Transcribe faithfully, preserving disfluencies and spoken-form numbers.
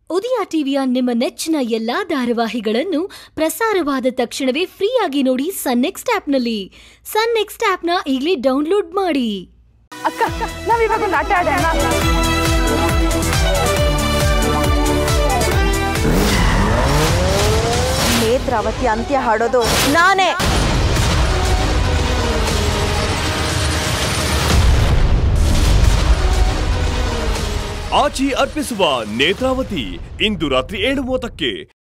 ಉದಯ ಟಿವಿಯ ನಿಮ್ಮ ನೆಚ್ಚಿನ ಎಲ್ಲಾ ಧಾರಾವಾಹಿಗಳನ್ನು ಪ್ರಸಾರವಾದ ತಕ್ಷಣವೇ ಫ್ರೀಯಾಗಿ ನೋಡಿ ಸನ್ ನೆಕ್ಸ್ಟ್ ಆಪ್ನಲ್ಲಿ. ಸನ್ ನೆಕ್ಸ್ಟ್ ಆಪ್ನ ಈಗಲೇ ಡೌನ್ಲೋಡ್ ಮಾಡಿ. ಅಕ್ಕ, ನಾವಿವಾಗ ಒಂದು ಆಟ ಆಡೋಣ. ನೇತ್ರಾವತಿ ಅಂತ್ಯ ಹಾಡೋದು ನಾನೇ. ಆಚಿ ಅರ್ಪಿಸುವ ನೇತ್ರಾವತಿ ಇಂದು ರಾತ್ರಿ ಏಳು ಮೂವತ್ತಕ್ಕೆ.